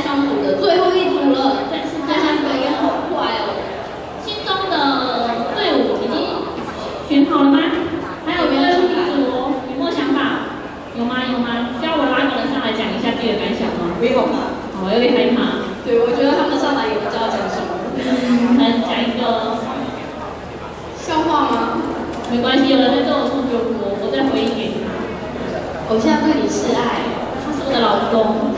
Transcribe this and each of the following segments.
相符的最后一组了，但是大家反应好快哦。心中的队伍已经选好了吗？还有最后一组哦，有没有想法？有吗？有吗？需要我拉个人上来讲一下自己的感想吗？ 没有吧？ 我有点害怕。 对，我觉得他们上来也不知道讲什么。 能讲一个笑话吗？ 没关系，有人在跟我诉求我再回应给他。 我现在对你示爱， 他是我的老公。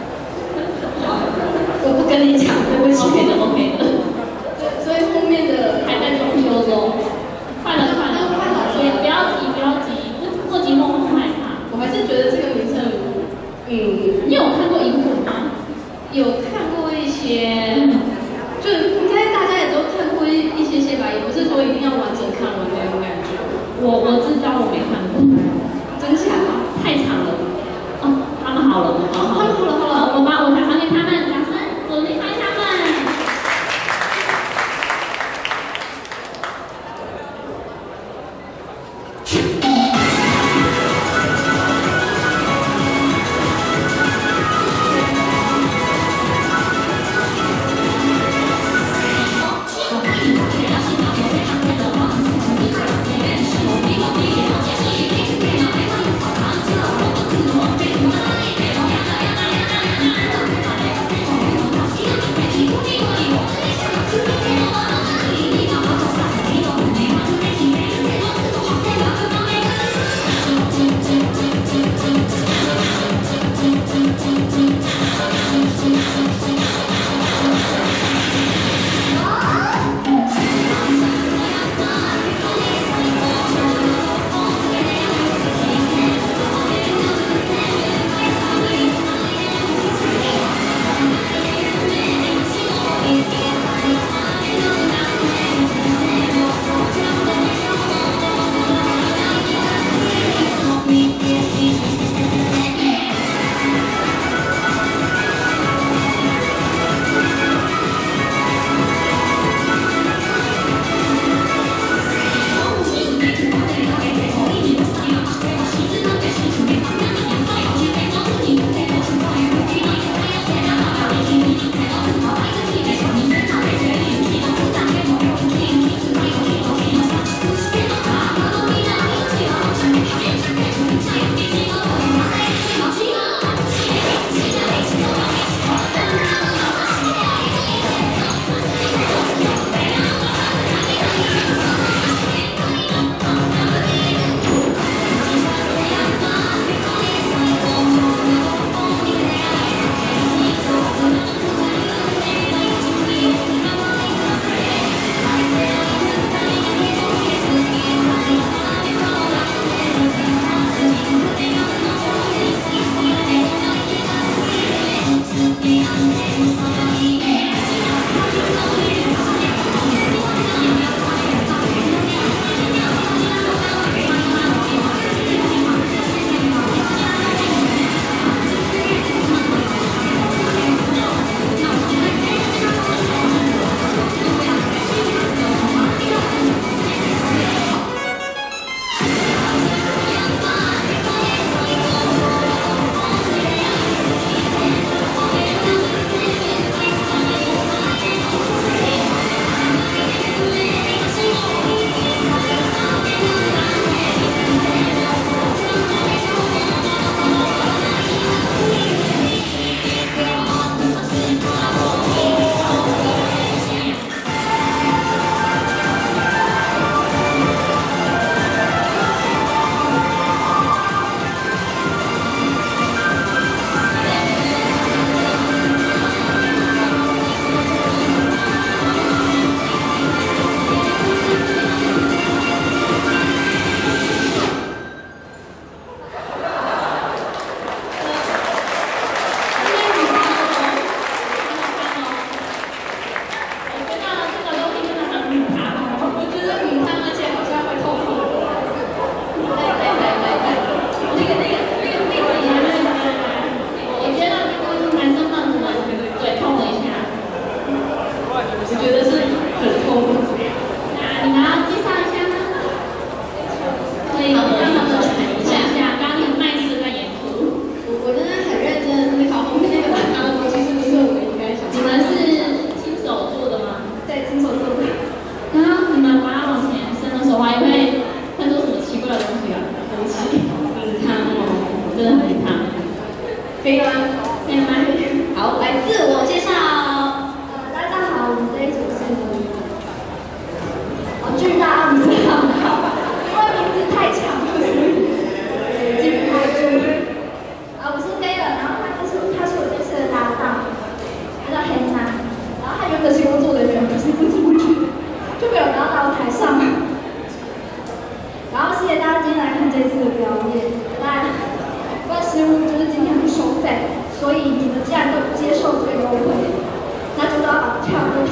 我不跟你讲，对不起。 OK 的，OK 的。 对，所以后面的还在装修中，快了，所以不要急，不要急，过急梦梦害怕。 我还是觉得这个名称， 你有看过银魂吗？ 有看过一些，就应该大家也都看过一些吧，也不是说一定要完整看完那种感觉。 我知道，我没看过。 真假？ 太长了。哦，他们好了， 好了， 我们把舞台还给他们，掌声鼓励欢迎他们。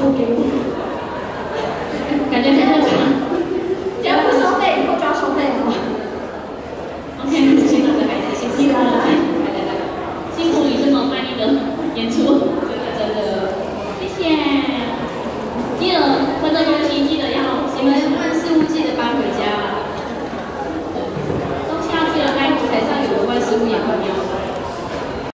付给你。 感觉很热情。 只要不收费，以后就要收费了。 OK，辛苦的孩子，辛苦了，辛苦你这么卖力的演出。